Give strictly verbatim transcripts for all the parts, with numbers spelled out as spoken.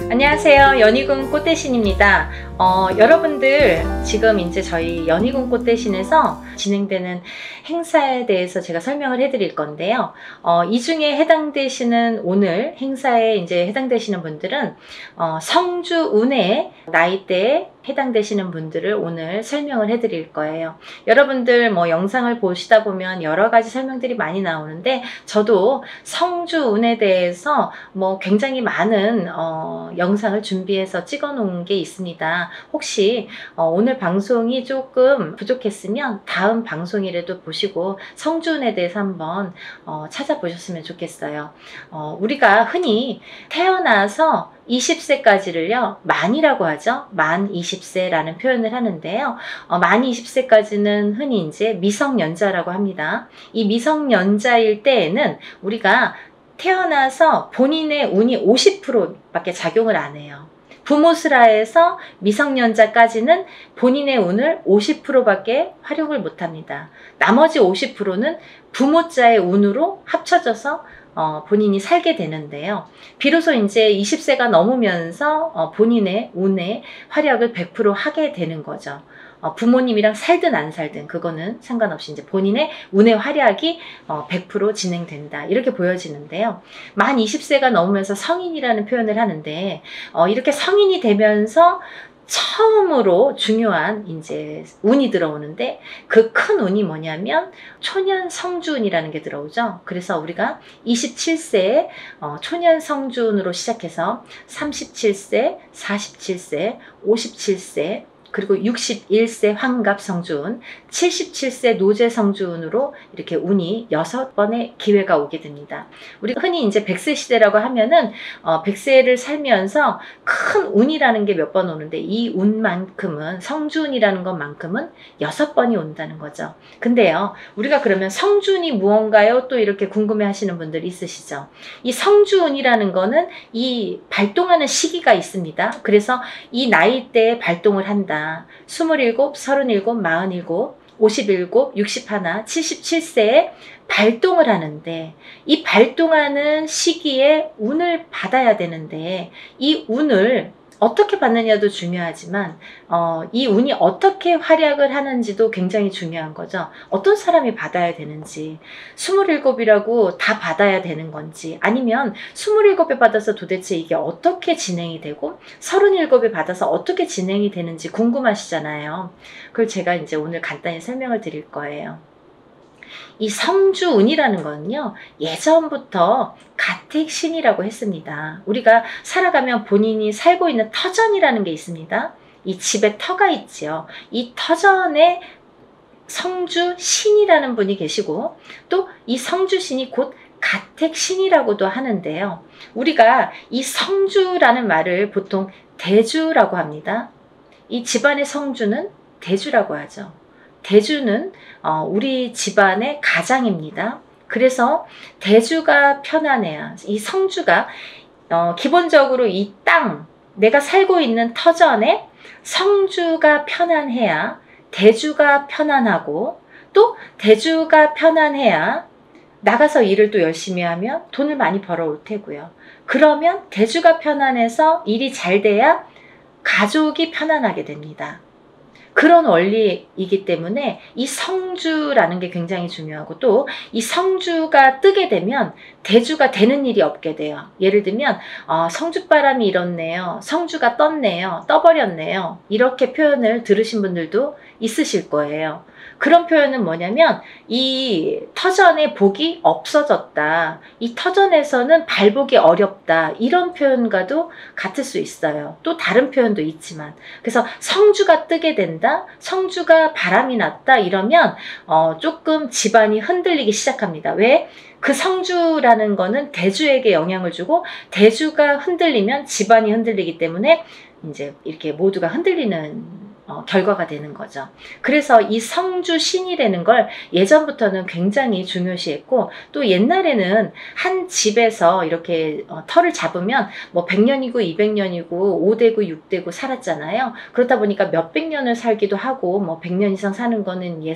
안녕하세요. 연희궁 꽃대신입니다. 어, 여러분들 지금 이제 저희 연희궁 꽃대신에서 진행되는 행사에 대해서 제가 설명을 해드릴 건데요. 어, 이 중에 해당되시는 오늘 행사에 이제 해당되시는 분들은 어, 성주 운해 나이대에 해당되시는 분들을 오늘 설명을 해드릴 거예요. 여러분들 뭐 영상을 보시다 보면 여러 가지 설명들이 많이 나오는데 저도 성주 운에 대해서 뭐 굉장히 많은 어, 영상을 준비해서 찍어 놓은 게 있습니다. 혹시 어, 오늘 방송이 조금 부족했으면 다음 방송이라도 보시고 성주운에 대해서 한번 어, 찾아보셨으면 좋겠어요. 어, 우리가 흔히 태어나서 이십 세까지를요 만이라고 하죠. 만 이십 세라는 표현을 하는데요. 어, 만 이십 세까지는 흔히 이제 미성년자라고 합니다. 이 미성년자일 때에는 우리가 태어나서 본인의 운이 오십 퍼센트밖에 작용을 안 해요. 부모스라에서 미성년자까지는 본인의 운을 오십 퍼센트밖에 활용을 못합니다. 나머지 오십 퍼센트는 부모자의 운으로 합쳐져서 어, 본인이 살게 되는데요. 비로소 이제 이십 세가 넘으면서 어, 본인의 운의 활약을 백 퍼센트 하게 되는 거죠. 어, 부모님이랑 살든 안 살든 그거는 상관없이 이제 본인의 운의 활약이 어, 백 퍼센트 진행된다. 이렇게 보여지는데요. 만 이십 세가 넘으면서 성인이라는 표현을 하는데 어, 이렇게 성인이 되면서 처음으로 중요한 이제 운이 들어오는데 그 큰 운이 뭐냐면 초년 성주운이라는 게 들어오죠. 그래서 우리가 이십칠 세에 어, 초년 성주운으로 시작해서 삼십칠 세, 사십칠 세, 오십칠 세 그리고 육십일 세 환갑 성주운, 칠십칠 세 노제 성주운으로 이렇게 운이 여섯 번의 기회가 오게 됩니다. 우리가 흔히 이제 백 세 시대라고 하면은 어, 백 세를 살면서 큰 운이라는 게 몇 번 오는데 이 운만큼은 성주운이라는 것만큼은 여섯 번이 온다는 거죠. 근데요, 우리가 그러면 성주운이 무언가요? 또 이렇게 궁금해 하시는 분들 있으시죠? 이 성주운이라는 거는 이 발동하는 시기가 있습니다. 그래서 이 나이대에 발동을 한다. 스물일곱, 서른일곱, 마흔일곱, 오십일곱, 육십일, 칠십칠 세에 발동을 하는데 이 발동하는 시기에 운을 받아야 되는데 이 운을 어떻게 받느냐도 중요하지만 어, 이 운이 어떻게 활약을 하는지도 굉장히 중요한 거죠. 어떤 사람이 받아야 되는지, 스물일곱이라고 다 받아야 되는 건지, 아니면 스물일곱에 받아서 도대체 이게 어떻게 진행이 되고 서른일곱에 받아서 어떻게 진행이 되는지 궁금하시잖아요. 그걸 제가 이제 오늘 간단히 설명을 드릴 거예요. 이 성주운이라는 거는요, 예전부터 가택신이라고 했습니다. 우리가 살아가면 본인이 살고 있는 터전이라는 게 있습니다. 이 집에 터가 있지요. 이 터전에 성주신이라는 분이 계시고 또 이 성주신이 곧 가택신이라고도 하는데요. 우리가 이 성주라는 말을 보통 대주라고 합니다. 이 집안의 성주는 대주라고 하죠. 대주는 어, 우리 집안의 가장입니다. 그래서 대주가 편안해야, 이 성주가 어, 기본적으로 이 땅, 내가 살고 있는 터전에 성주가 편안해야 대주가 편안하고 또 대주가 편안해야 나가서 일을 또 열심히 하면 돈을 많이 벌어올 테고요. 그러면 대주가 편안해서 일이 잘 돼야 가족이 편안하게 됩니다. 그런 원리이기 때문에 이 성주라는 게 굉장히 중요하고 또 이 성주가 뜨게 되면 대주가 되는 일이 없게 돼요. 예를 들면 어, 성주바람이 일었네요. 성주가 떴네요. 떠버렸네요. 이렇게 표현을 들으신 분들도 있으실 거예요. 그런 표현은 뭐냐면 이 터전의 복이 없어졌다. 이 터전에서는 발복이 어렵다. 이런 표현과도 같을 수 있어요. 또 다른 표현도 있지만 그래서 성주가 뜨게 된다. 성주가 바람이 났다. 이러면 어, 조금 집안이 흔들리기 시작합니다. 왜? 그 성주라는 거는 대주에게 영향을 주고 대주가 흔들리면 집안이 흔들리기 때문에 이제 이렇게 모두가 흔들리는 어, 결과가 되는 거죠. 그래서 이 성주신이라는 걸 예전부터는 굉장히 중요시했고 또 옛날에는 한 집에서 이렇게 어, 터를 잡으면 뭐 백 년이고 이백 년이고 오 대고 육 대고 살았잖아요. 그렇다 보니까 몇백 년을 살기도 하고 뭐 백 년 이상 사는 거는 예사롭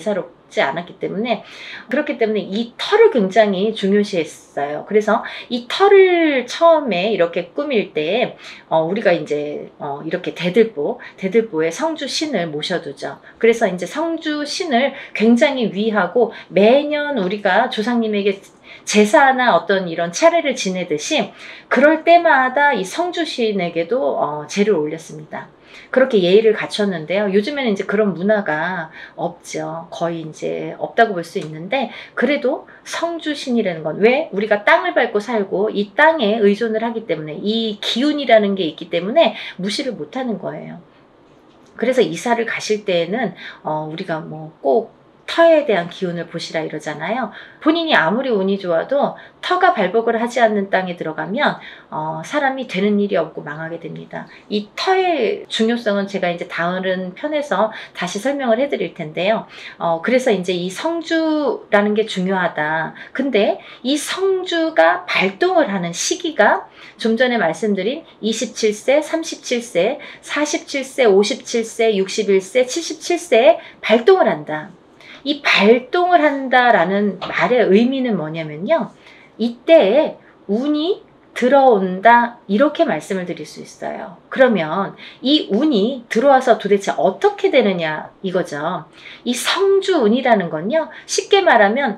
겪지 않았기 때문에 그렇기 때문에 이 터를 굉장히 중요시했어요. 그래서 이 터를 처음에 이렇게 꾸밀 때 어, 우리가 이제 어, 이렇게 대들보, 대들보에 성주 신을 모셔두죠. 그래서 이제 성주 신을 굉장히 위하고 매년 우리가 조상님에게 제사나 어떤 이런 차례를 지내듯이 그럴 때마다 이 성주신에게도 어, 제를 올렸습니다. 그렇게 예의를 갖췄는데요. 요즘에는 이제 그런 문화가 없죠. 거의 이제 없다고 볼 수 있는데 그래도 성주신이라는 건 왜? 우리가 땅을 밟고 살고 이 땅에 의존을 하기 때문에 이 기운이라는 게 있기 때문에 무시를 못하는 거예요. 그래서 이사를 가실 때에는 어, 우리가 뭐 꼭 터에 대한 기운을 보시라 이러잖아요. 본인이 아무리 운이 좋아도 터가 발복을 하지 않는 땅에 들어가면 어, 사람이 되는 일이 없고 망하게 됩니다. 이 터의 중요성은 제가 이제 다른 편에서 다시 설명을 해드릴 텐데요. 어, 그래서 이제 이 성주라는 게 중요하다. 근데 이 성주가 발동을 하는 시기가 좀 전에 말씀드린 이십칠 세, 삼십칠 세, 사십칠 세, 오십칠 세, 육십일 세, 칠십칠 세에 발동을 한다. 이 발동을 한다라는 말의 의미는 뭐냐면요. 이때에 운이 들어온다 이렇게 말씀을 드릴 수 있어요. 그러면 이 운이 들어와서 도대체 어떻게 되느냐 이거죠. 이 성주운이라는 건요. 쉽게 말하면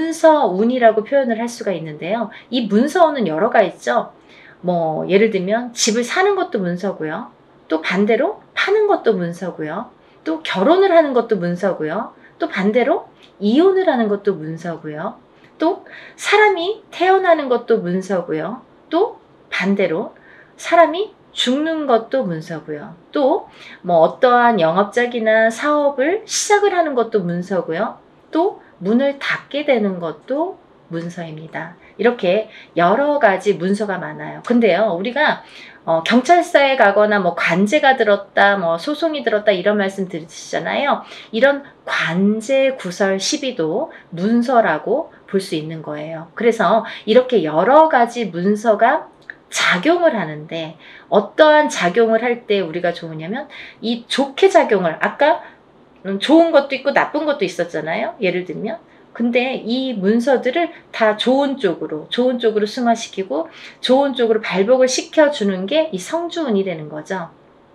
문서운이라고 표현을 할 수가 있는데요. 이 문서운은 여러가 있죠. 뭐 예를 들면 집을 사는 것도 문서고요. 또 반대로 파는 것도 문서고요. 또 결혼을 하는 것도 문서고요. 또 반대로 이혼을 하는 것도 문서고요. 또 사람이 태어나는 것도 문서고요. 또 반대로 사람이 죽는 것도 문서고요. 또 뭐 어떠한 영업작이나 사업을 시작을 하는 것도 문서고요. 또 문을 닫게 되는 것도 문서입니다. 이렇게 여러 가지 문서가 많아요. 근데요, 우리가 어, 경찰서에 가거나 뭐 관제가 들었다, 뭐 소송이 들었다 이런 말씀 들으시잖아요. 이런 관제 구설 시비도 문서라고 볼 수 있는 거예요. 그래서 이렇게 여러 가지 문서가 작용을 하는데 어떠한 작용을 할 때 우리가 좋으냐면 이 좋게 작용을 아까 좋은 것도 있고 나쁜 것도 있었잖아요. 예를 들면 근데 이 문서들을 다 좋은 쪽으로, 좋은 쪽으로 승화시키고 좋은 쪽으로 발복을 시켜주는 게 이 성주운이라는 거죠.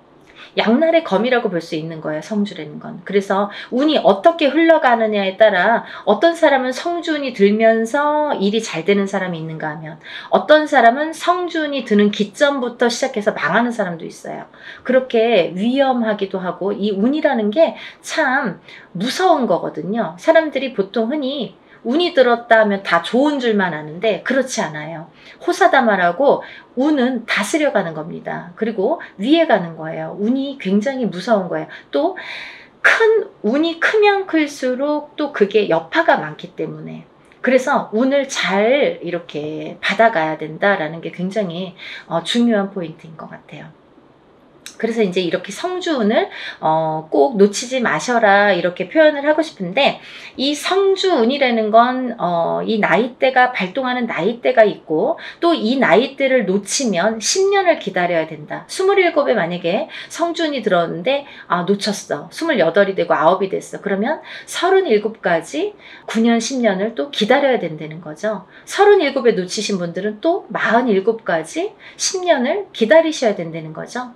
양날의 검이라고 볼 수 있는 거예요. 성주라는 건. 그래서 운이 어떻게 흘러가느냐에 따라 어떤 사람은 성주운이 들면서 일이 잘 되는 사람이 있는가 하면 어떤 사람은 성주운이 드는 기점부터 시작해서 망하는 사람도 있어요. 그렇게 위험하기도 하고 이 운이라는 게 참 무서운 거거든요. 사람들이 보통 흔히 운이 들었다 하면 다 좋은 줄만 아는데 그렇지 않아요. 호사다마라고 운은 다스려가는 겁니다. 그리고 위에 가는 거예요. 운이 굉장히 무서운 거예요. 또 큰 운이 크면 클수록 또 그게 여파가 많기 때문에 그래서 운을 잘 이렇게 받아가야 된다라는 게 굉장히 어, 중요한 포인트인 것 같아요. 그래서 이제 이렇게 성주운을 어, 꼭 놓치지 마셔라 이렇게 표현을 하고 싶은데 이 성주운이라는 건 어, 이 나이대가 발동하는 나이대가 있고 또 이 나이대를 놓치면 십 년을 기다려야 된다. 스물일곱에 만약에 성주운이 들었는데 아 놓쳤어. 스물여덟이 되고 아홉이 됐어. 그러면 서른일곱까지 구 년, 십 년을 또 기다려야 된다는 거죠. 서른일곱에 놓치신 분들은 또 마흔일곱까지 십 년을 기다리셔야 된다는 거죠.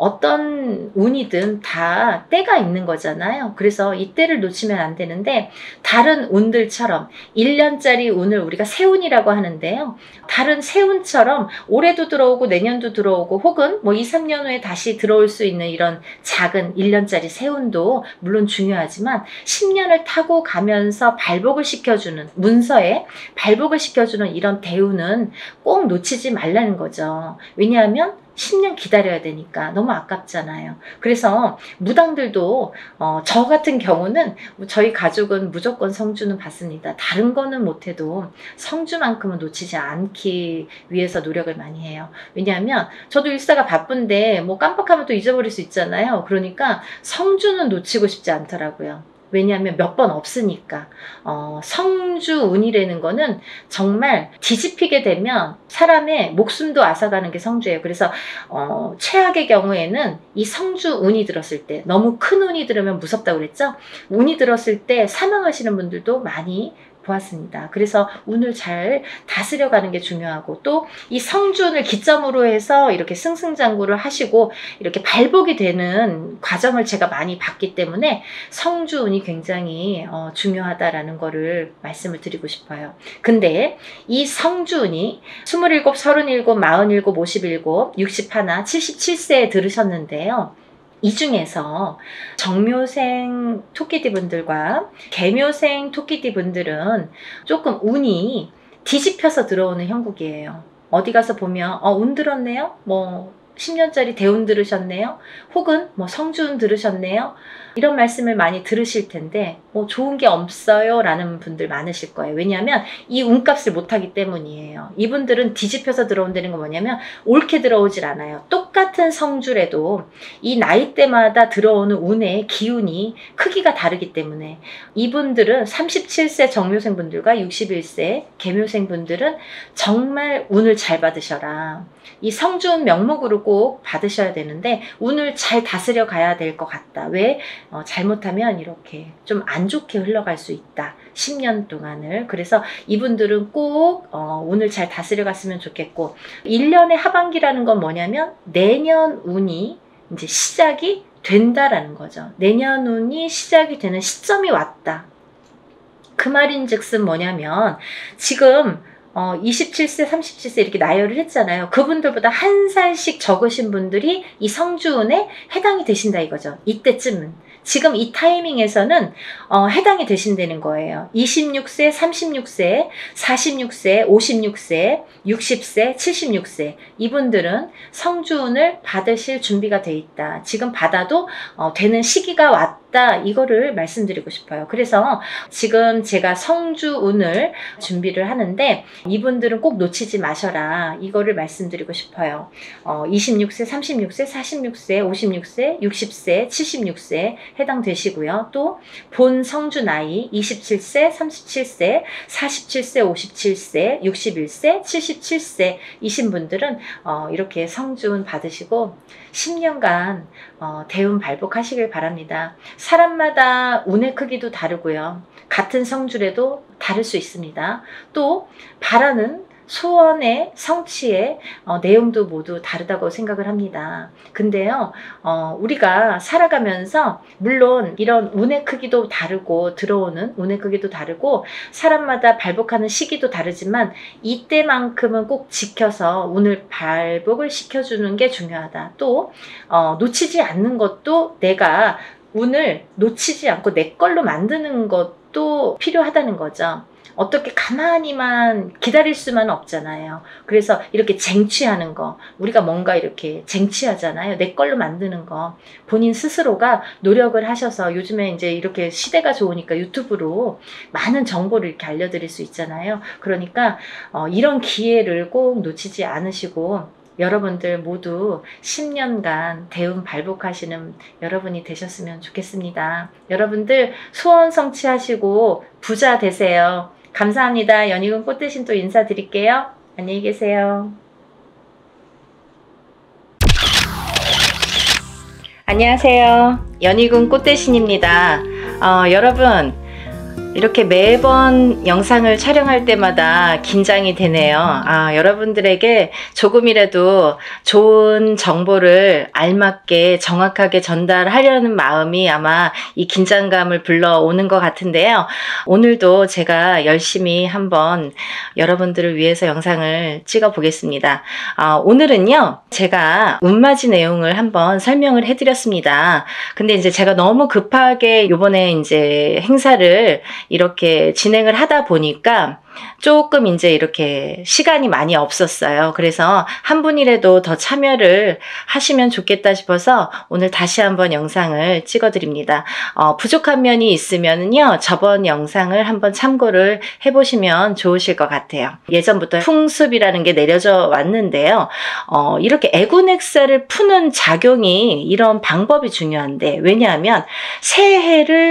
어떤 운이든 다 때가 있는 거잖아요. 그래서 이 때를 놓치면 안 되는데 다른 운들처럼 일 년짜리 운을 우리가 세운이라고 하는데요. 다른 세운처럼 올해도 들어오고 내년도 들어오고 혹은 뭐 이, 삼 년 후에 다시 들어올 수 있는 이런 작은 일 년짜리 세운도 물론 중요하지만 십 년을 타고 가면서 발복을 시켜주는 문서에 발복을 시켜주는 이런 대운은 꼭 놓치지 말라는 거죠. 왜냐하면 십 년 기다려야 되니까 너무 아깝잖아요. 그래서 무당들도 어, 저 같은 경우는 저희 가족은 무조건 성주는 받습니다. 다른 거는 못해도 성주만큼은 놓치지 않기 위해서 노력을 많이 해요. 왜냐하면 저도 일사가 바쁜데 뭐 깜빡하면 또 잊어버릴 수 있잖아요. 그러니까 성주는 놓치고 싶지 않더라고요. 왜냐하면 몇 번 없으니까. 어, 성주운이라는 거는 정말 뒤집히게 되면 사람의 목숨도 앗아가는 게 성주예요. 그래서 어, 최악의 경우에는 이 성주운이 들었을 때, 너무 큰 운이 들으면 무섭다고 그랬죠? 운이 들었을 때 사망하시는 분들도 많이 보았습니다. 그래서 운을 잘 다스려가는 게 중요하고, 또 이 성준을 기점으로 해서 이렇게 승승장구를 하시고 이렇게 발복이 되는 과정을 제가 많이 봤기 때문에 성주운이 굉장히 어, 중요하다라는 거를 말씀을 드리고 싶어요. 근데 이 성주운이 스물일곱, 서른일곱, 마흔일곱, 오십일곱, 육십일, 칠십칠 세에 들으셨는데요. 이 중에서 정묘생 토끼띠 분들과 개묘생 토끼띠 분들은 조금 운이 뒤집혀서 들어오는 형국이에요. 어디 가서 보면 어, 운 들었네요? 뭐 십 년짜리 대운 들으셨네요? 혹은 뭐 성주운 들으셨네요? 이런 말씀을 많이 들으실 텐데 뭐 좋은 게 없어요 라는 분들 많으실 거예요. 왜냐하면 이 운값을 못하기 때문이에요. 이분들은 뒤집혀서 들어온다는 건 뭐냐면 옳게 들어오질 않아요. 똑같은 성주래도 이 나이대마다 들어오는 운의 기운이 크기가 다르기 때문에 이분들은 삼십칠 세 정묘생 분들과 육십일 세 개묘생 분들은 정말 운을 잘 받으셔라. 이 성주운 명목으로 꼭 받으셔야 되는데 운을 잘 다스려 가야 될 것 같다. 왜? 어, 잘못하면 이렇게 좀 안 좋게 흘러갈 수 있다. 십 년 동안을. 그래서 이분들은 꼭 어, 운을 잘 다스려 갔으면 좋겠고, 일 년의 하반기라는 건 뭐냐면 내년 운이 이제 시작이 된다라는 거죠. 내년 운이 시작이 되는 시점이 왔다. 그 말인즉슨 뭐냐면 지금 어, 이십칠 세, 삼십칠 세 이렇게 나열을 했잖아요. 그분들보다 한 살씩 적으신 분들이 이 성주운에 해당이 되신다 이거죠. 이때쯤은. 지금 이 타이밍에서는 어, 해당이 되신다는 거예요. 이십육 세, 삼십육 세, 사십육 세, 오십육 세, 육십 세, 칠십육 세 이분들은 성주운을 받으실 준비가 돼 있다. 지금 받아도 어, 되는 시기가 왔다. 이거를 말씀드리고 싶어요. 그래서 지금 제가 성주운을 준비를 하는데 이분들은 꼭 놓치지 마셔라. 이거를 말씀드리고 싶어요. 어, 이십육 세, 삼십육 세, 사십육 세, 오십육 세, 육십 세, 칠십육 세 해당되시고요. 또 본 성주 나이 이십칠 세, 삼십칠 세, 사십칠 세, 오십칠 세, 육십일 세, 칠십칠 세 이신 분들은 어, 이렇게 성주운 받으시고 십 년간 어, 대운 발복하시길 바랍니다. 사람마다 운의 크기도 다르고요. 같은 성주래도 다를 수 있습니다. 또 바라는 소원의 성취의 어, 내용도 모두 다르다고 생각을 합니다. 근데요, 어, 우리가 살아가면서 물론 이런 운의 크기도 다르고 들어오는 운의 크기도 다르고 사람마다 발복하는 시기도 다르지만 이때만큼은 꼭 지켜서 운을 발복을 시켜주는 게 중요하다. 또 어, 놓치지 않는 것도 내가 운을 놓치지 않고 내 걸로 만드는 것도 필요하다는 거죠. 어떻게 가만히만 기다릴 수만 없잖아요. 그래서 이렇게 쟁취하는 거, 우리가 뭔가 이렇게 쟁취하잖아요. 내 걸로 만드는 거. 본인 스스로가 노력을 하셔서 요즘에 이제 이렇게 시대가 좋으니까 유튜브로 많은 정보를 이렇게 알려드릴 수 있잖아요. 그러니까 어, 이런 기회를 꼭 놓치지 않으시고 여러분들 모두 십 년간 대운 발복하시는 여러분이 되셨으면 좋겠습니다. 여러분들 소원 성취하시고 부자 되세요. 감사합니다. 연희군 꽃대신 또 인사드릴게요. 안녕히 계세요. 안녕하세요. 연희군 꽃대신입니다. 어, 여러분 이렇게 매번 영상을 촬영할 때마다 긴장이 되네요. 아, 여러분들에게 조금이라도 좋은 정보를 알맞게 정확하게 전달하려는 마음이 아마 이 긴장감을 불러오는 것 같은데요. 오늘도 제가 열심히 한번 여러분들을 위해서 영상을 찍어 보겠습니다. 아, 오늘은요, 제가 운맞이 내용을 한번 설명을 해드렸습니다. 근데 이제 제가 너무 급하게 요번에 이제 행사를 이렇게 진행을 하다 보니까 조금 이제 이렇게 시간이 많이 없었어요. 그래서 한 분이라도 더 참여를 하시면 좋겠다 싶어서 오늘 다시 한번 영상을 찍어 드립니다. 어, 부족한 면이 있으면요, 저번 영상을 한번 참고를 해보시면 좋으실 것 같아요. 예전부터 풍습이라는 게 내려져 왔는데요. 어, 이렇게 애군액사를 푸는 작용이 이런 방법이 중요한데, 왜냐하면 새해를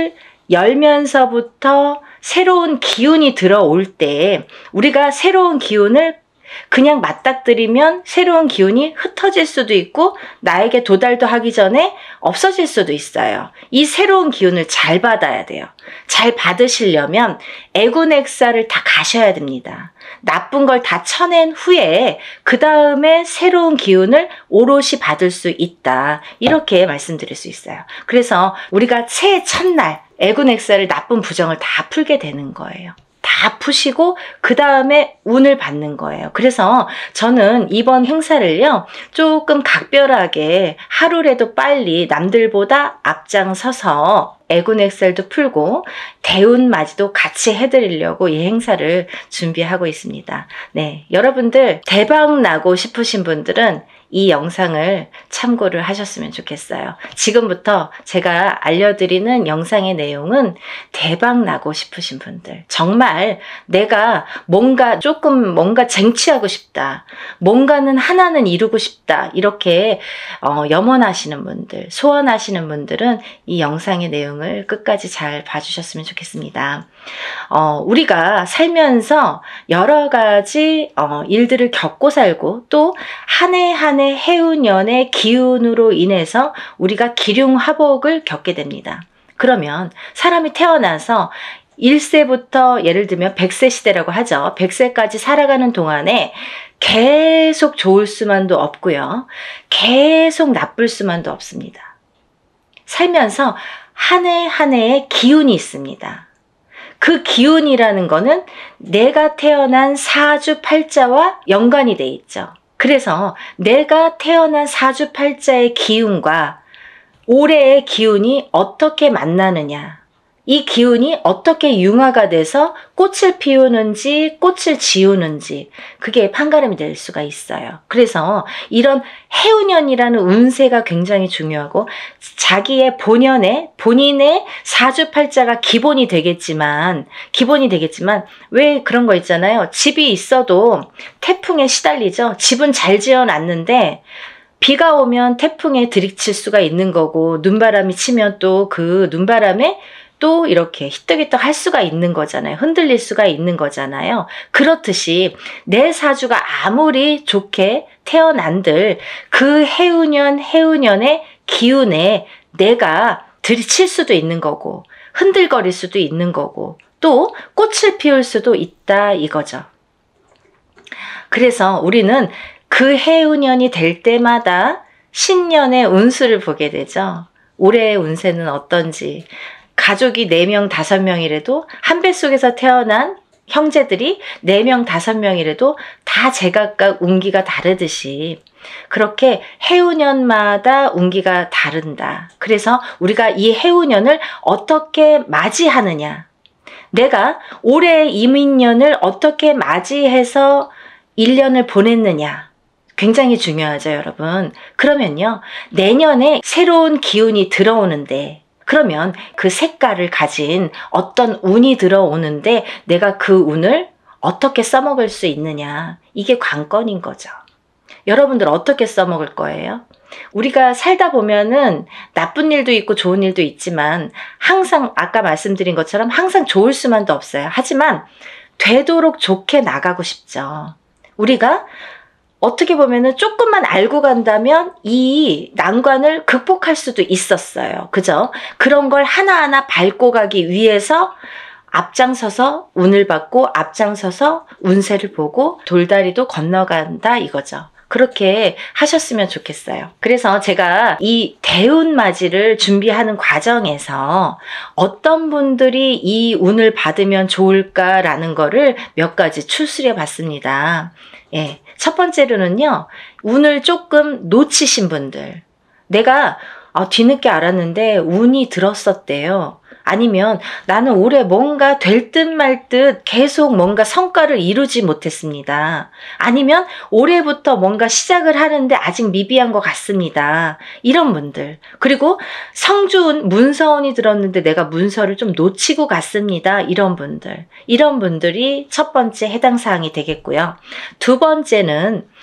열면서부터 새로운 기운이 들어올 때 우리가 새로운 기운을 그냥 맞닥뜨리면 새로운 기운이 흩어질 수도 있고 나에게 도달도 하기 전에 없어질 수도 있어요. 이 새로운 기운을 잘 받아야 돼요. 잘 받으시려면 애군액사를 다 가셔야 됩니다. 나쁜 걸 다 쳐낸 후에 그 다음에 새로운 기운을 오롯이 받을 수 있다. 이렇게 말씀드릴 수 있어요. 그래서 우리가 새해 첫날 애군액사를 나쁜 부정을 다 풀게 되는 거예요. 다 푸시고 그 다음에 운을 받는 거예요. 그래서 저는 이번 행사를요 조금 각별하게 하루라도 빨리 남들보다 앞장서서 애군액살도 풀고 대운맞이도 같이 해드리려고 이 행사를 준비하고 있습니다. 네, 여러분들 대박 나고 싶으신 분들은 이 영상을 참고를 하셨으면 좋겠어요. 지금부터 제가 알려드리는 영상의 내용은 대박 나고 싶으신 분들, 정말 내가 뭔가 조금 뭔가 쟁취하고 싶다, 뭔가는 하나는 이루고 싶다, 이렇게 어, 염원하시는 분들, 소원하시는 분들은 이 영상의 내용을 끝까지 잘 봐주셨으면 좋겠습니다. 어, 우리가 살면서 여러 가지 어, 일들을 겪고 살고 또 한 해 한 해 해운년의 기운으로 인해서 우리가 기륭화복을 겪게 됩니다. 그러면 사람이 태어나서 일 세부터 예를 들면 백 세 시대라고 하죠. 백 세까지 살아가는 동안에 계속 좋을 수만도 없고요. 계속 나쁠 수만도 없습니다. 살면서 한 해 한 해의 기운이 있습니다. 그 기운이라는 거는 내가 태어난 사주팔자와 연관이 돼 있죠. 그래서 내가 태어난 사주팔자의 기운과 올해의 기운이 어떻게 만나느냐, 이 기운이 어떻게 융화가 돼서 꽃을 피우는지 꽃을 지우는지 그게 판가름이 될 수가 있어요. 그래서 이런 해운년이라는 운세가 굉장히 중요하고 자기의 본연의 본인의 사주팔자가 기본이 되겠지만 기본이 되겠지만 왜 그런 거 있잖아요. 집이 있어도 태풍에 시달리죠. 집은 잘 지어놨는데 비가 오면 태풍에 들이칠 수가 있는 거고 눈바람이 치면 또 그 눈바람에 또 이렇게 히떡히떡 할 수가 있는 거잖아요. 흔들릴 수가 있는 거잖아요. 그렇듯이 내 사주가 아무리 좋게 태어난들 그 해운년 해운년의 기운에 내가 들이칠 수도 있는 거고 흔들거릴 수도 있는 거고 또 꽃을 피울 수도 있다 이거죠. 그래서 우리는 그 해운년이 될 때마다 신년의 운수를 보게 되죠. 올해의 운세는 어떤지. 가족이 네 명, 다섯 명이라도 한 뱃속에서 태어난 형제들이 네 명, 다섯 명이라도 다 제각각 운기가 다르듯이 그렇게 해운년마다 운기가 다른다. 그래서 우리가 이 해운년을 어떻게 맞이하느냐, 내가 올해 이민년을 어떻게 맞이해서 일 년을 보냈느냐 굉장히 중요하죠, 여러분. 그러면요, 내년에 새로운 기운이 들어오는데 그러면 그 색깔을 가진 어떤 운이 들어오는데 내가 그 운을 어떻게 써먹을 수 있느냐, 이게 관건인 거죠. 여러분들 어떻게 써먹을 거예요? 우리가 살다 보면은 나쁜 일도 있고 좋은 일도 있지만 항상 아까 말씀드린 것처럼 항상 좋을 수만도 없어요. 하지만 되도록 좋게 나가고 싶죠. 우리가 어떻게 보면은 조금만 알고 간다면 이 난관을 극복할 수도 있었어요. 그죠? 그런 걸 하나하나 밟고 가기 위해서 앞장서서 운을 받고 앞장서서 운세를 보고 돌다리도 건너간다 이거죠. 그렇게 하셨으면 좋겠어요. 그래서 제가 이 대운맞이를 준비하는 과정에서 어떤 분들이 이 운을 받으면 좋을까라는 거를 몇 가지 추스려 봤습니다. 예. 첫 번째로는요, 운을 조금 놓치신 분들. 내가 아, 뒤늦게 알았는데 운이 들었었대요. 아니면 나는 올해 뭔가 될 듯 말 듯 계속 뭔가 성과를 이루지 못했습니다. 아니면 올해부터 뭔가 시작을 하는데 아직 미비한 것 같습니다. 이런 분들. 그리고 성주운, 문서운이 들었는데 내가 문서를 좀 놓치고 갔습니다. 이런 분들. 이런 분들이 첫 번째 해당 사항이 되겠고요. 두 번째는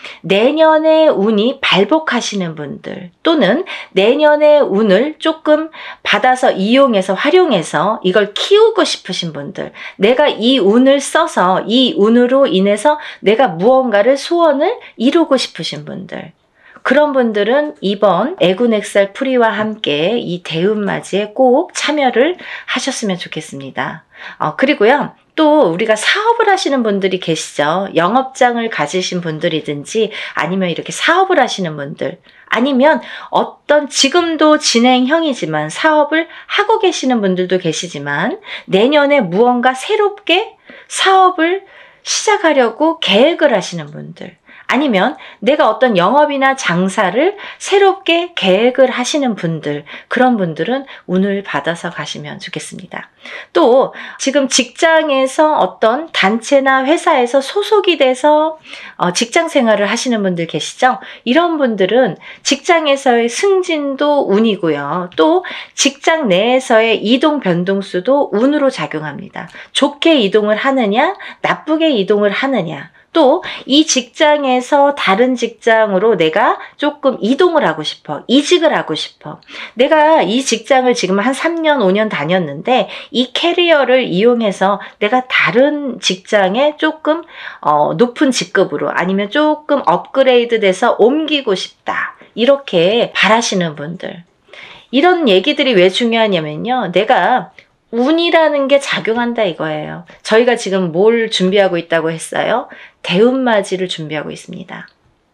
내년의 운이 발복하시는 분들, 또는 내년의 운을 조금 받아서 이용해서 활용해서 이걸 키우고 싶으신 분들, 내가 이 운을 써서 이 운으로 인해서 내가 무언가를 소원을 이루고 싶으신 분들, 그런 분들은 이번 애군액살 풀이와 함께 이 대운맞이에 꼭 참여를 하셨으면 좋겠습니다. 어, 그리고요, 또 우리가 사업을 하시는 분들이 계시죠. 영업장을 가지신 분들이든지 아니면 이렇게 사업을 하시는 분들, 아니면 어떤 지금도 진행형이지만 사업을 하고 계시는 분들도 계시지만 내년에 무언가 새롭게 사업을 시작하려고 계획을 하시는 분들, 아니면 내가 어떤 영업이나 장사를 새롭게 계획을 하시는 분들, 그런 분들은 운을 받아서 가시면 좋겠습니다. 또 지금 직장에서 어떤 단체나 회사에서 소속이 돼서 직장 생활을 하시는 분들 계시죠? 이런 분들은 직장에서의 승진도 운이고요. 또 직장 내에서의 이동 변동수도 운으로 작용합니다. 좋게 이동을 하느냐, 나쁘게 이동을 하느냐, 또 이 직장에서 다른 직장으로 내가 조금 이동을 하고 싶어, 이직을 하고 싶어. 내가 이 직장을 지금 한 삼 년, 오 년 다녔는데 이 캐리어를 이용해서 내가 다른 직장에 조금 어, 높은 직급으로, 아니면 조금 업그레이드 돼서 옮기고 싶다, 이렇게 바라시는 분들. 이런 얘기들이 왜 중요하냐면요, 내가 운이라는 게 작용한다 이거예요. 저희가 지금 뭘 준비하고 있다고 했어요? 대운맞이를 준비하고 있습니다.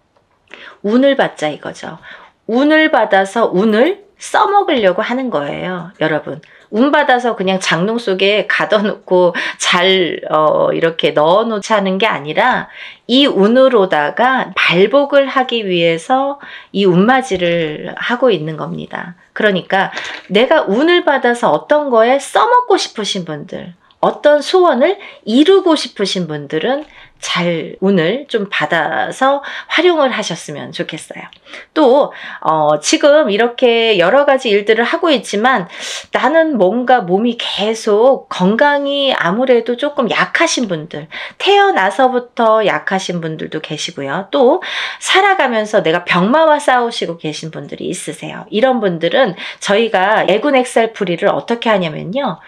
운을 받자 이거죠. 운을 받아서 운을 써먹으려고 하는 거예요, 여러분. 운 받아서 그냥 장롱 속에 가둬놓고 잘 어, 이렇게 넣어놓지 하는 게 아니라 이 운으로다가 발복을 하기 위해서 이 운맞이를 하고 있는 겁니다. 그러니까 내가 운을 받아서 어떤 거에 써먹고 싶으신 분들, 어떤 소원을 이루고 싶으신 분들은 잘 운을 좀 받아서 활용을 하셨으면 좋겠어요. 또 어, 지금 이렇게 여러 가지 일들을 하고 있지만 나는 뭔가 몸이 계속 건강이 아무래도 조금 약하신 분들, 태어나서부터 약하신 분들도 계시고요. 또 살아가면서 내가 병마와 싸우시고 계신 분들이 있으세요. 이런 분들은 저희가 애군액살풀이를 어떻게 하냐면요,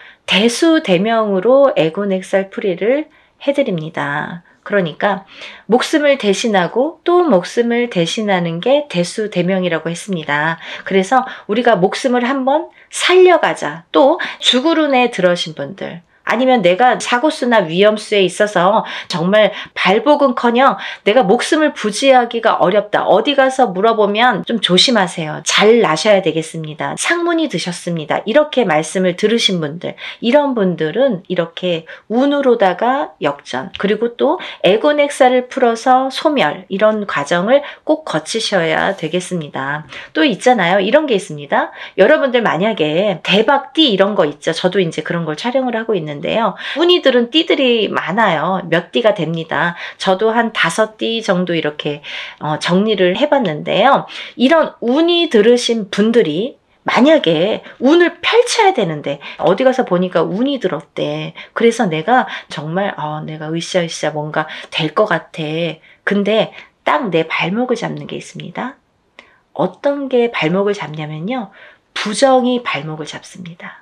대수대명으로 애군액살풀이를 해드립니다. 그러니까 목숨을 대신하고 또 목숨을 대신하는 게 대수대명이라고 했습니다. 그래서 우리가 목숨을 한번 살려가자. 또 죽으run에 들어신 분들, 아니면 내가 사고수나 위험수에 있어서 정말 발복은커녕 내가 목숨을 부지하기가 어렵다, 어디 가서 물어보면 좀 조심하세요, 잘 나셔야 되겠습니다, 상문이 드셨습니다, 이렇게 말씀을 들으신 분들, 이런 분들은 이렇게 운으로다가 역전, 그리고 또 애군액살을 풀어서 소멸, 이런 과정을 꼭 거치셔야 되겠습니다. 또 있잖아요, 이런 게 있습니다. 여러분들 만약에 대박띠 이런 거 있죠. 저도 이제 그런 걸 촬영을 하고 있는데 데요. 운이들은 띠들이 많아요. 몇 띠가 됩니다. 저도 한 다섯 띠 정도 이렇게 어, 정리를 해봤는데요. 이런 운이 들으신 분들이 만약에 운을 펼쳐야 되는데 어디 가서 보니까 운이 들었대. 그래서 내가 정말 어, 내가 으쌰으쌰 뭔가 될 것 같아. 근데 딱 내 발목을 잡는 게 있습니다. 어떤 게 발목을 잡냐면요, 부정이 발목을 잡습니다.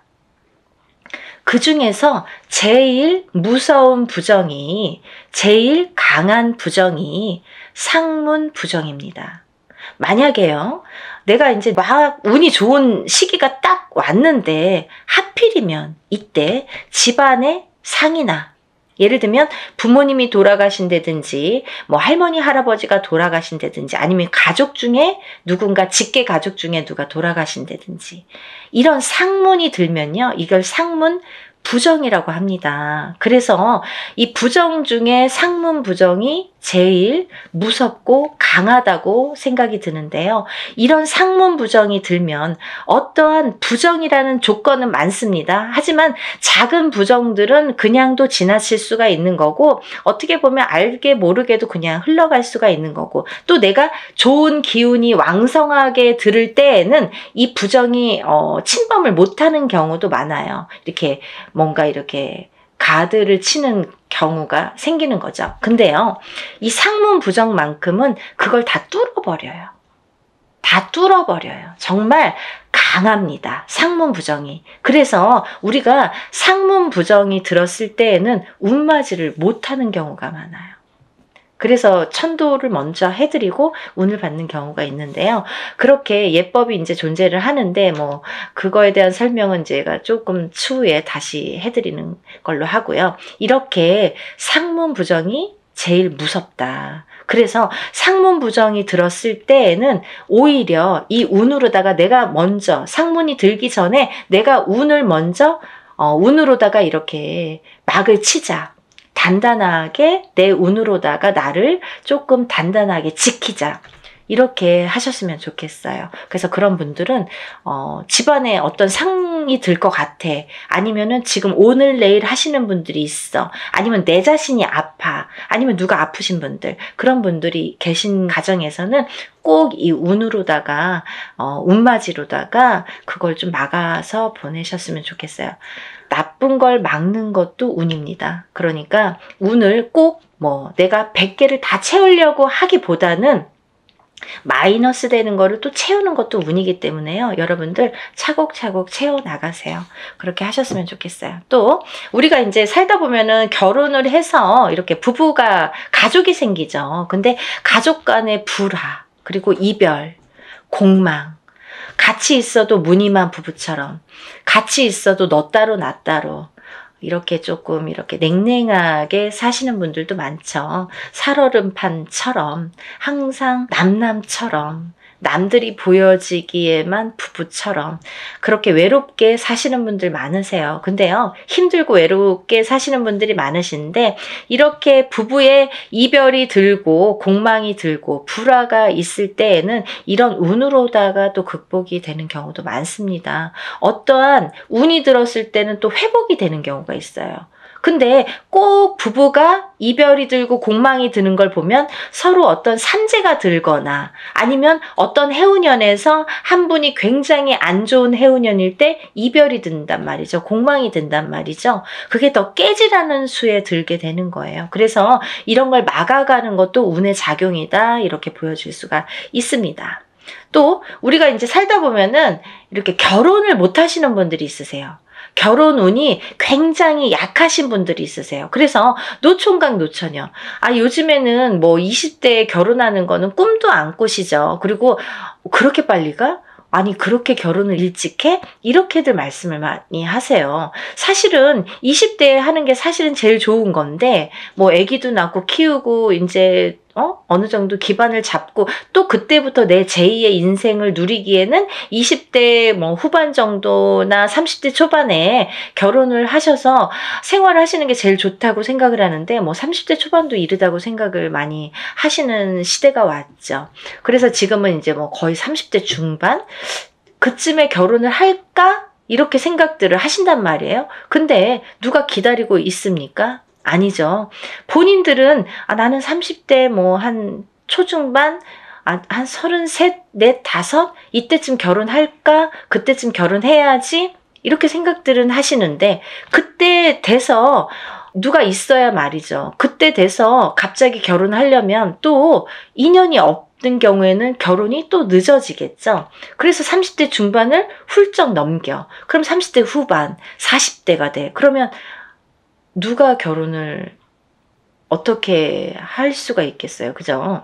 그 중에서 제일 무서운 부정이, 제일 강한 부정이 상문 부정입니다. 만약에요, 내가 이제 막 운이 좋은 시기가 딱 왔는데 하필이면 이때 집안에 상이나, 예를 들면 부모님이 돌아가신다든지 뭐 할머니 할아버지가 돌아가신다든지 아니면 가족 중에 누군가 직계 가족 중에 누가 돌아가신다든지 이런 상문이 들면요, 이걸 상문 부정이라고 합니다. 그래서 이 부정 중에 상문 부정이 제일 무섭고 강하다고 생각이 드는데요. 이런 상문 부정이 들면 어떠한 부정이라는 조건은 많습니다. 하지만 작은 부정들은 그냥도 지나칠 수가 있는 거고, 어떻게 보면 알게 모르게도 그냥 흘러갈 수가 있는 거고, 또 내가 좋은 기운이 왕성하게 들을 때에는 이 부정이 어, 침범을 못하는 경우도 많아요. 이렇게 뭔가 이렇게 가드를 치는 경우가 생기는 거죠. 근데요, 이 상문 부정만큼은 그걸 다 뚫어버려요. 다 뚫어버려요. 정말 강합니다. 상문 부정이. 그래서 우리가 상문 부정이 들었을 때에는 운맞이를 못하는 경우가 많아요. 그래서 천도를 먼저 해드리고 운을 받는 경우가 있는데요. 그렇게 예법이 이제 존재를 하는데 뭐 그거에 대한 설명은 제가 조금 추후에 다시 해드리는 걸로 하고요. 이렇게 상문 부정이 제일 무섭다. 그래서 상문 부정이 들었을 때에는 오히려 이 운으로다가 내가 먼저 상문이 들기 전에 내가 운을 먼저 어, 운으로다가 이렇게 막을 치자. 단단하게 내 운으로다가 나를 조금 단단하게 지키자. 이렇게 하셨으면 좋겠어요. 그래서 그런 분들은 어, 집안에 어떤 상이 들 것 같아. 아니면은 지금 오늘 내일 하시는 분들이 있어. 아니면 내 자신이 아파. 아니면 누가 아프신 분들. 그런 분들이 계신 가정에서는 꼭 이 운으로다가 어, 운맞이로다가 그걸 좀 막아서 보내셨으면 좋겠어요. 나쁜 걸 막는 것도 운입니다. 그러니까 운을 꼭 뭐 내가 백 개를 다 채우려고 하기보다는 마이너스 되는 거를 또 채우는 것도 운이기 때문에요. 여러분들 차곡차곡 채워 나가세요. 그렇게 하셨으면 좋겠어요. 또 우리가 이제 살다 보면은 결혼을 해서 이렇게 부부가 가족이 생기죠. 근데 가족 간의 불화, 그리고 이별, 공망, 같이 있어도 무늬만 부부처럼, 같이 있어도 너 따로 나 따로, 이렇게 조금 이렇게 냉랭하게 사시는 분들도 많죠. 살얼음판처럼 항상 남남처럼 남들이 보여지기에만 부부처럼 그렇게 외롭게 사시는 분들 많으세요. 근데요, 힘들고 외롭게 사시는 분들이 많으신데 이렇게 부부의 이별이 들고 공망이 들고 불화가 있을 때에는 이런 운으로다가 또 극복이 되는 경우도 많습니다. 어떠한 운이 들었을 때는 또 회복이 되는 경우가 있어요. 근데 꼭 부부가 이별이 들고 공망이 드는 걸 보면 서로 어떤 산재가 들거나 아니면 어떤 해운년에서 한 분이 굉장히 안 좋은 해운년일 때 이별이 든단 말이죠. 공망이 든단 말이죠. 그게 더 깨지라는 수에 들게 되는 거예요. 그래서 이런 걸 막아가는 것도 운의 작용이다, 이렇게 보여줄 수가 있습니다. 또 우리가 이제 살다 보면은 이렇게 결혼을 못 하시는 분들이 있으세요. 결혼 운이 굉장히 약하신 분들이 있으세요. 그래서 노총각 노처녀. 아, 요즘에는 뭐 이십 대에 결혼하는 거는 꿈도 안 꾸시죠. 그리고 그렇게 빨리 가? 아니, 그렇게 결혼을 일찍 해? 이렇게들 말씀을 많이 하세요. 사실은 이십 대에 하는 게 사실은 제일 좋은 건데, 뭐 아기도 낳고 키우고 이제 어? 어느 정도 기반을 잡고 또 그때부터 내 제이의 인생을 누리기에는 이십 대 뭐 후반 정도나 삼십 대 초반에 결혼을 하셔서 생활하시는 게 제일 좋다고 생각을 하는데, 뭐 삼십 대 초반도 이르다고 생각을 많이 하시는 시대가 왔죠. 그래서 지금은 이제 뭐 거의 삼십 대 중반? 그쯤에 결혼을 할까? 이렇게 생각들을 하신단 말이에요. 근데 누가 기다리고 있습니까? 아니죠. 본인들은 아, 나는 삼십 대 뭐 한 초중반, 아, 한 서른셋, 넷, 다섯 이때쯤 결혼할까? 그때쯤 결혼해야지? 이렇게 생각들은 하시는데 그때 돼서 누가 있어야 말이죠. 그때 돼서 갑자기 결혼하려면 또 인연이 없는 경우에는 결혼이 또 늦어지겠죠. 그래서 삼십 대 중반을 훌쩍 넘겨. 그럼 삼십 대 후반, 사십 대가 돼. 그러면 누가 결혼을 어떻게 할 수가 있겠어요. 그죠?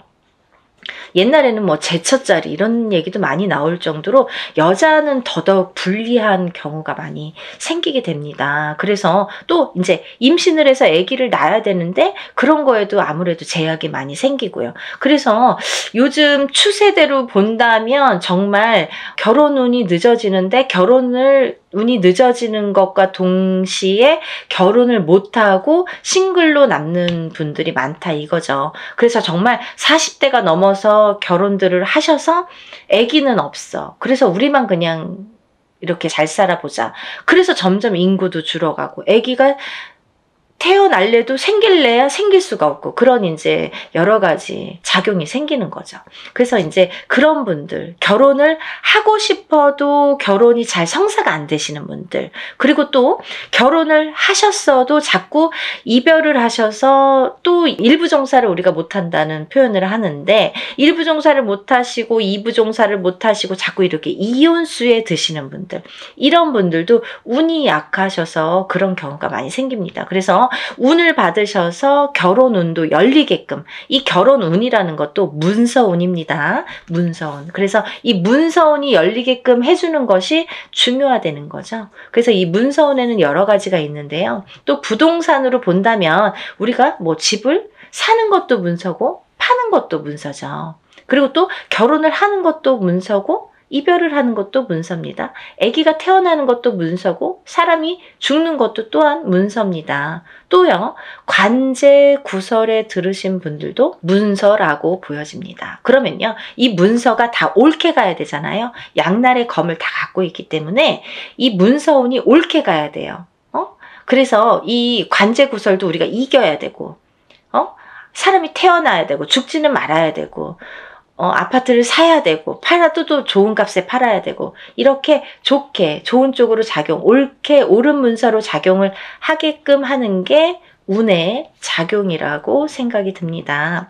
옛날에는 뭐 제처자리 이런 얘기도 많이 나올 정도로 여자는 더더욱 불리한 경우가 많이 생기게 됩니다. 그래서 또 이제 임신을 해서 아기를 낳아야 되는데 그런 거에도 아무래도 제약이 많이 생기고요. 그래서 요즘 추세대로 본다면 정말 결혼 운이 늦어지는데 결혼을 운이 늦어지는 것과 동시에 결혼을 못하고 싱글로 남는 분들이 많다 이거죠. 그래서 정말 사십 대가 넘어서 결혼들을 하셔서 아기는 없어. 그래서 우리만 그냥 이렇게 잘 살아보자. 그래서 점점 인구도 줄어가고 아기가 태어날래도 생길래야 생길 수가 없고 그런 이제 여러 가지 작용이 생기는 거죠. 그래서 이제 그런 분들, 결혼을 하고 싶어도 결혼이 잘 성사가 안 되시는 분들, 그리고 또 결혼을 하셨어도 자꾸 이별을 하셔서 또 일부종사를 우리가 못한다는 표현을 하는데, 일부종사를 못하시고 이부종사를 못하시고 자꾸 이렇게 이혼수에 드시는 분들, 이런 분들도 운이 약하셔서 그런 경우가 많이 생깁니다. 그래서 운을 받으셔서 결혼운도 열리게끔, 이 결혼운이라는 것도 문서운입니다. 문서운. 그래서 이 문서운이 열리게끔 해주는 것이 중요하다는 거죠. 그래서 이 문서운에는 여러 가지가 있는데요. 또 부동산으로 본다면 우리가 뭐 집을 사는 것도 문서고 파는 것도 문서죠. 그리고 또 결혼을 하는 것도 문서고 이별을 하는 것도 문서입니다. 아기가 태어나는 것도 문서고 사람이 죽는 것도 또한 문서입니다. 또요, 관제 구설에 들으신 분들도 문서라고 보여집니다. 그러면요, 이 문서가 다 옳게 가야 되잖아요. 양날의 검을 다 갖고 있기 때문에 이 문서운이 옳게 가야 돼요. 어? 그래서 이 관제 구설도 우리가 이겨야 되고, 어? 사람이 태어나야 되고 죽지는 말아야 되고, 어, 아파트를 사야 되고 팔아도 또 좋은 값에 팔아야 되고, 이렇게 좋게 좋은 쪽으로 작용, 옳게 옳은 문서로 작용을 하게끔 하는 게 운의 작용이라고 생각이 듭니다.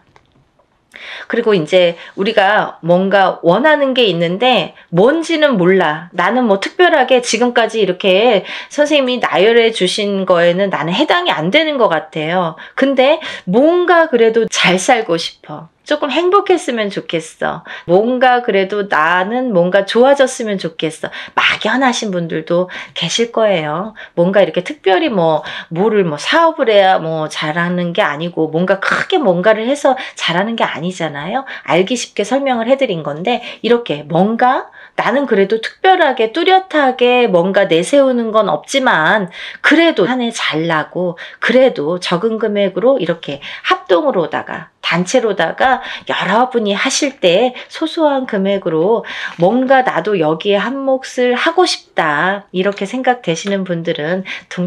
그리고 이제 우리가 뭔가 원하는 게 있는데 뭔지는 몰라. 나는 뭐 특별하게 지금까지 이렇게 선생님이 나열해 주신 거에는 나는 해당이 안 되는 것 같아요. 근데 뭔가 그래도 잘 살고 싶어. 조금 행복했으면 좋겠어. 뭔가 그래도 나는 뭔가 좋아졌으면 좋겠어. 막연하신 분들도 계실 거예요. 뭔가 이렇게 특별히 뭐 뭐를 뭐 사업을 해야 뭐 잘하는 게 아니고, 뭔가 크게 뭔가를 해서 잘하는 게 아니잖아요. 알기 쉽게 설명을 해드린 건데, 이렇게 뭔가 나는 그래도 특별하게 뚜렷하게 뭔가 내세우는 건 없지만 그래도 한 해 잘 나고, 그래도 적은 금액으로 이렇게 합동으로다가 단체로다가 여러분이 하실 때 소소한 금액으로 뭔가 나도 여기에 한 몫을 하고 싶다, 이렇게 생각되시는 분들은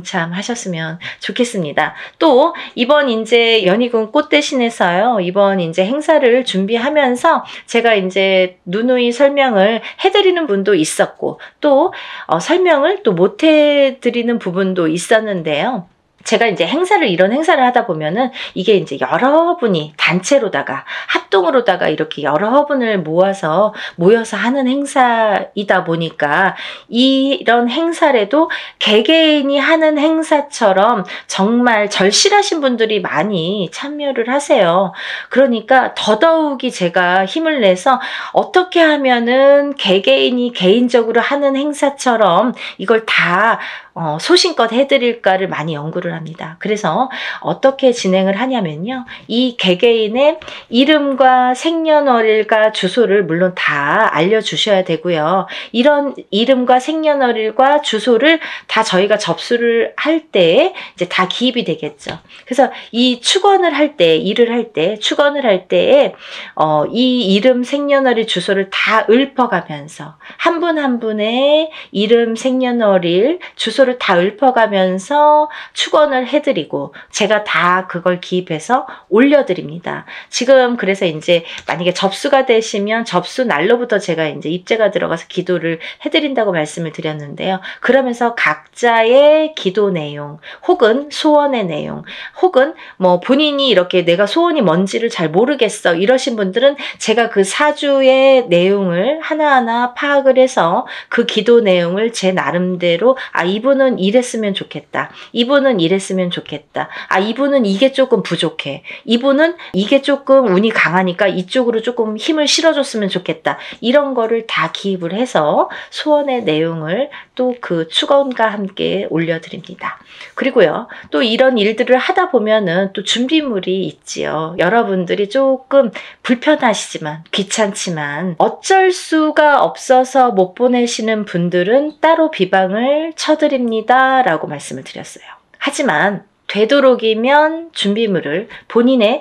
동참하셨으면 좋겠습니다. 또 이번 이제 연희군 꽃대신에서요, 이번 이제 행사를 준비하면서 제가 이제 누누이 설명을 해드리는 분도 있었고, 또 어, 설명을 또 못 해드리는 부분도 있었는데요. 제가 이제 행사를, 이런 행사를 하다 보면은 이게 이제 여러분이 단체로다가 합동으로다가 이렇게 여러분을 모아서 모여서 하는 행사이다 보니까 이런 행사라도 개개인이 하는 행사처럼 정말 절실하신 분들이 많이 참여를 하세요. 그러니까 더더욱이 제가 힘을 내서 어떻게 하면은 개개인이 개인적으로 하는 행사처럼 이걸 다 어, 소신껏 해드릴까를 많이 연구를 합니다. 그래서 어떻게 진행을 하냐면요, 이 개개인의 이름과 생년월일과 주소를 물론 다 알려주셔야 되고요. 이런 이름과 생년월일과 주소를 다 저희가 접수를 할 때 이제 다 기입이 되겠죠. 그래서 이 축원을 할 때, 일을 할 때, 축원을 할 때에 어, 이 이름, 생년월일, 주소를 다 읊어가면서 한 분 한 분의 이름, 생년월일, 주소를 다 읊어가면서 축원을 해드리고 제가 다 그걸 기입해서 올려드립니다. 지금 그래서 이제 만약에 접수가 되시면 접수 날로부터 제가 이제 입제가 들어가서 기도를 해드린다고 말씀을 드렸는데요. 그러면서 각자의 기도 내용, 혹은 소원의 내용, 혹은 뭐 본인이 이렇게 내가 소원이 뭔지를 잘 모르겠어 이러신 분들은 제가 그 사주의 내용을 하나하나 파악을 해서 그 기도 내용을 제 나름대로, 아 이분은 이랬으면 좋겠다, 이분은 이랬으면 좋겠다, 아 이분은 이게 조금 부족해, 이분은 이게 조금 운이 강하니까 이쪽으로 조금 힘을 실어줬으면 좋겠다, 이런 거를 다 기입을 해서 소원의 내용을 또 그 축원과 함께 올려드립니다. 그리고요, 또 이런 일들을 하다 보면은 또 준비물이 있지요. 여러분들이 조금 불편하시지만, 귀찮지만 어쩔 수가 없어서 못 보내시는 분들은 따로 비방을 쳐드립니다 라고 말씀을 드렸어요. 하지만 되도록이면 준비물을 본인의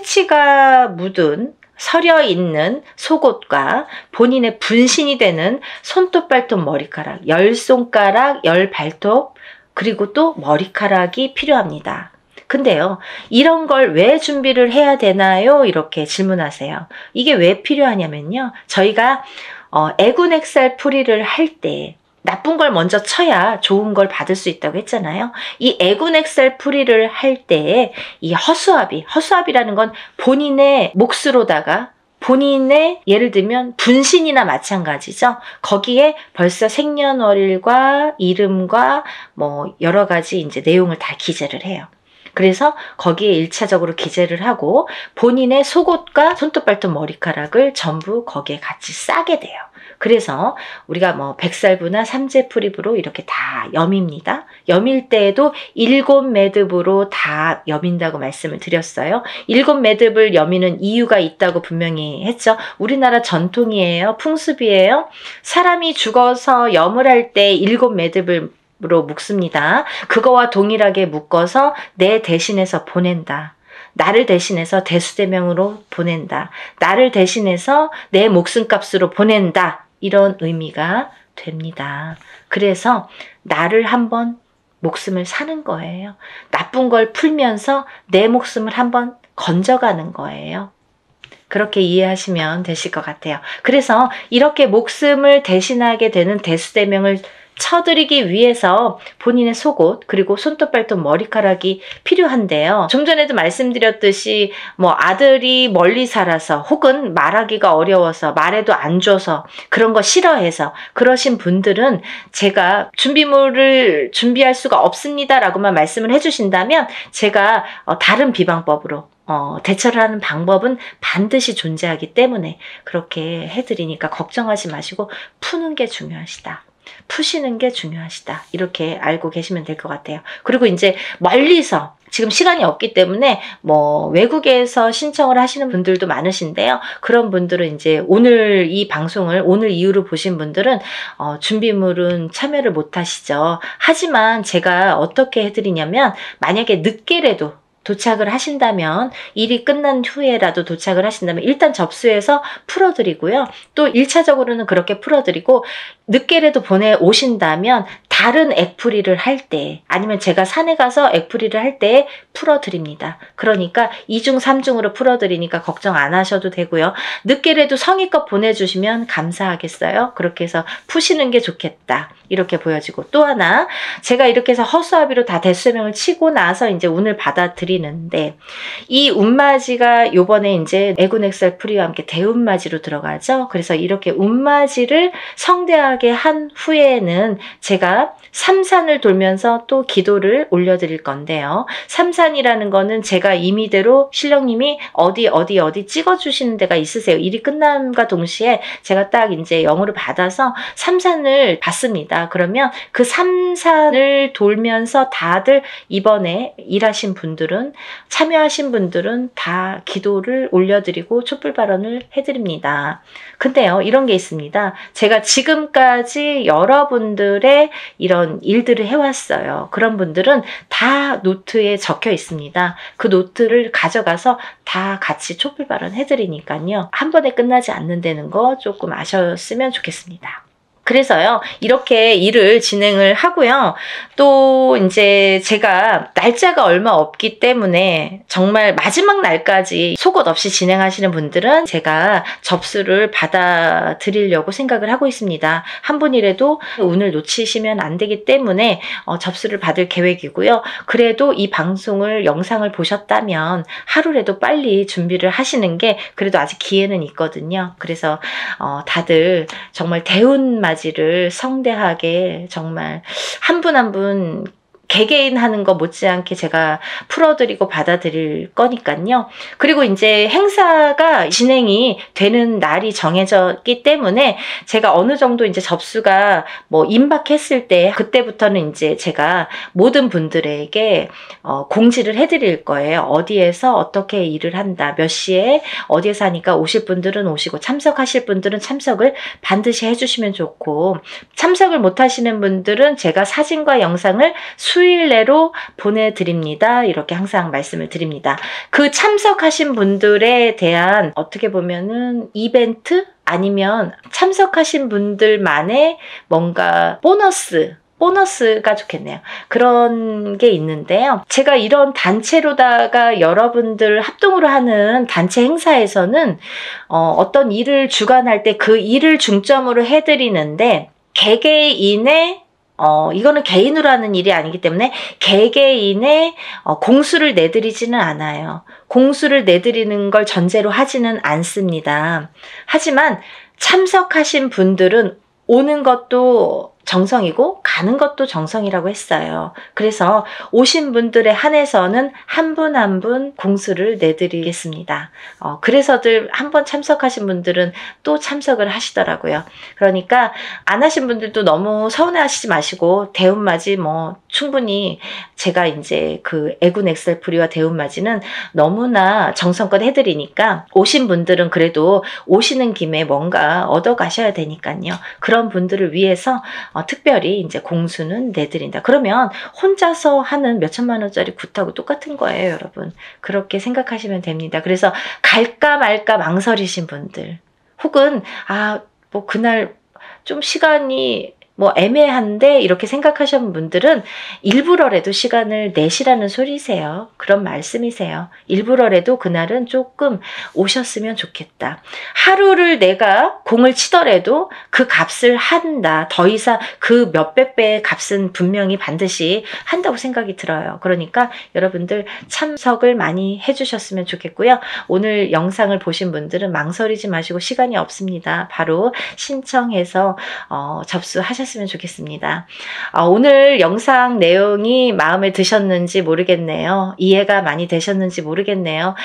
채취가 묻은 서려 있는 속옷과 본인의 분신이 되는 손톱, 발톱, 머리카락, 열 손가락, 열 발톱, 그리고 또 머리카락이 필요합니다. 근데요, 이런 걸 왜 준비를 해야 되나요? 이렇게 질문하세요. 이게 왜 필요하냐면요, 저희가 어, 애군액살 풀이를 할 때 나쁜 걸 먼저 쳐야 좋은 걸 받을 수 있다고 했잖아요. 이 애군액살 풀이를 할 때 이 허수아비, 허수아비라는 건 본인의 몫으로다가 본인의, 예를 들면 분신이나 마찬가지죠. 거기에 벌써 생년월일과 이름과 뭐 여러 가지 이제 내용을 다 기재를 해요. 그래서 거기에 일차적으로 기재를 하고 본인의 속옷과 손톱, 발톱, 머리카락을 전부 거기에 같이 싸게 돼요. 그래서 우리가 뭐 백살부나 삼재풀입으로 이렇게 다 여밉니다. 여밀 때에도 일곱 매듭으로 다 여민다고 말씀을 드렸어요. 일곱 매듭을 여미는 이유가 있다고 분명히 했죠. 우리나라 전통이에요. 풍습이에요. 사람이 죽어서 염을 할 때 일곱 매듭을 으로 묶습니다. 그거와 동일하게 묶어서 내 대신해서 보낸다. 나를 대신해서 대수대명으로 보낸다. 나를 대신해서 내 목숨값으로 보낸다. 이런 의미가 됩니다. 그래서 나를 한번 목숨을 사는 거예요. 나쁜 걸 풀면서 내 목숨을 한번 건져가는 거예요. 그렇게 이해하시면 되실 것 같아요. 그래서 이렇게 목숨을 대신하게 되는 대수대명을 쳐드리기 위해서 본인의 속옷 그리고 손톱, 발톱, 머리카락이 필요한데요. 좀 전에도 말씀드렸듯이 뭐 아들이 멀리 살아서 혹은 말하기가 어려워서 말해도 안 줘서 그런 거 싫어해서 그러신 분들은 제가 준비물을 준비할 수가 없습니다 라고만 말씀을 해주신다면 제가 다른 비방법으로 어, 대처를 하는 방법은 반드시 존재하기 때문에 그렇게 해드리니까 걱정하지 마시고 푸는 게 중요하시다. 푸시는 게 중요하시다. 이렇게 알고 계시면 될 것 같아요. 그리고 이제 멀리서 지금 시간이 없기 때문에 뭐 외국에서 신청을 하시는 분들도 많으신데요. 그런 분들은 이제 오늘 이 방송을 오늘 이후로 보신 분들은 어, 준비물은 참여를 못 하시죠. 하지만 제가 어떻게 해드리냐면 만약에 늦게라도 도착을 하신다면 일이 끝난 후에라도 도착을 하신다면 일단 접수해서 풀어드리고요. 또 일차적으로는 그렇게 풀어드리고 늦게라도 보내오신다면 다른 액풀이를 할 때 아니면 제가 산에 가서 액풀이를 할 때 풀어드립니다. 그러니까 이중 삼중으로 풀어드리니까 걱정 안 하셔도 되고요. 늦게라도 성의껏 보내주시면 감사하겠어요. 그렇게 해서 푸시는 게 좋겠다. 이렇게 보여지고 또 하나 제가 이렇게 해서 허수아비로 다 대수명을 치고 나서 이제 운을 받아들이는데 이 운맞이가 요번에 이제 애군액살 풀이와 함께 대운맞이로 들어가죠. 그래서 이렇게 운맞이를 성대하게 한 후에는 제가 삼산을 돌면서 또 기도를 올려드릴 건데요. 삼산이라는 거는 제가 임의대로 신령님이 어디 어디 어디 찍어주시는 데가 있으세요. 일이 끝남과 동시에 제가 딱 이제 영으로 받아서 삼산을 받습니다. 그러면 그 삼산을 돌면서 다들 이번에 일하신 분들은 참여하신 분들은 다 기도를 올려드리고 촛불 발언을 해드립니다. 근데요, 이런 게 있습니다. 제가 지금까지 여러분들의 이런 일들을 해왔어요. 그런 분들은 다 노트에 적혀 있습니다. 그 노트를 가져가서 다 같이 촛불 발언 해드리니까요. 한 번에 끝나지 않는다는 거 조금 아셨으면 좋겠습니다. 그래서요, 이렇게 일을 진행을 하고요. 또 이제 제가 날짜가 얼마 없기 때문에 정말 마지막 날까지 속옷 없이 진행하시는 분들은 제가 접수를 받아드리려고 생각을 하고 있습니다. 한 분이라도 운을 놓치시면 안 되기 때문에 어, 접수를 받을 계획이고요. 그래도 이 방송을 영상을 보셨다면 하루라도 빨리 준비를 하시는 게 그래도 아직 기회는 있거든요. 그래서 어, 다들 정말 대운 맞이를 성대하게 정말 한 분 한 분 개개인 하는 거 못지않게 제가 풀어드리고 받아들일 거니까요. 그리고 이제 행사가 진행이 되는 날이 정해졌기 때문에 제가 어느 정도 이제 접수가 뭐 임박했을 때 그때부터는 이제 제가 모든 분들에게 어, 공지를 해드릴 거예요. 어디에서 어떻게 일을 한다, 몇 시에 어디에서 하니까 오실 분들은 오시고 참석하실 분들은 참석을 반드시 해주시면 좋고 참석을 못 하시는 분들은 제가 사진과 영상을 수일 내로 보내드립니다. 이렇게 항상 말씀을 드립니다. 그 참석하신 분들에 대한 어떻게 보면은 이벤트 아니면 참석하신 분들만의 뭔가 보너스 보너스가 좋겠네요. 그런 게 있는데요. 제가 이런 단체로다가 여러분들 합동으로 하는 단체 행사에서는 어, 어떤 일을 주관할 때 그 일을 중점으로 해드리는데 개개인의 어, 이거는 개인으로 하는 일이 아니기 때문에 개개인의 어, 공수를 내드리지는 않아요. 공수를 내드리는 걸 전제로 하지는 않습니다. 하지만 참석하신 분들은 오는 것도 정성이고 가는 것도 정성이라고 했어요. 그래서 오신 분들에 한해서는 한 분 한 분 공수를 내드리겠습니다. 어, 그래서들 한 번 참석하신 분들은 또 참석을 하시더라고요. 그러니까 안 하신 분들도 너무 서운해하시지 마시고 대운맞이 뭐 충분히 제가 이제 그 애군 엑셀프리와 대운맞이는 너무나 정성껏 해드리니까 오신 분들은 그래도 오시는 김에 뭔가 얻어 가셔야 되니까요. 그런 분들을 위해서 어, 특별히 이제 공수는 내드린다. 그러면 혼자서 하는 몇천만 원짜리 굿하고 똑같은 거예요, 여러분. 그렇게 생각하시면 됩니다. 그래서 갈까 말까 망설이신 분들, 혹은 아, 뭐 그날 좀 시간이 뭐 애매한데 이렇게 생각하시는 분들은 일부러라도 시간을 내시라는 소리세요. 그런 말씀이세요. 일부러라도 그날은 조금 오셨으면 좋겠다. 하루를 내가 공을 치더라도 그 값을 한다. 더 이상 그 몇백 배의 값은 분명히 반드시 한다고 생각이 들어요. 그러니까 여러분들 참석을 많이 해주셨으면 좋겠고요. 오늘 영상을 보신 분들은 망설이지 마시고 시간이 없습니다. 바로 신청해서 어, 접수하셨습니다. 하셨으면 좋겠습니다. 어, 오늘 영상 내용이 마음에 드셨는지 모르겠네요. 이해가 많이 되셨는지 모르겠네요.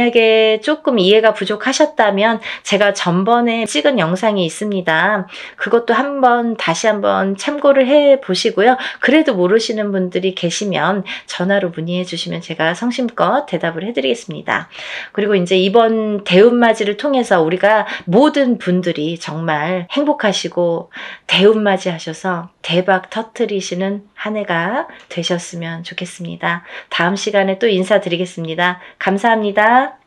만약에 조금 이해가 부족하셨다면 제가 전번에 찍은 영상이 있습니다. 그것도 한번 다시 한번 참고를 해 보시고요. 그래도 모르시는 분들이 계시면 전화로 문의해 주시면 제가 성심껏 대답을 해드리겠습니다. 그리고 이제 이번 대운맞이를 통해서 우리가 모든 분들이 정말 행복하시고 대운맞이 하셔서 대박 터뜨리시는 한 해가 되셨으면 좋겠습니다. 다음 시간에 또 인사드리겠습니다. 감사합니다.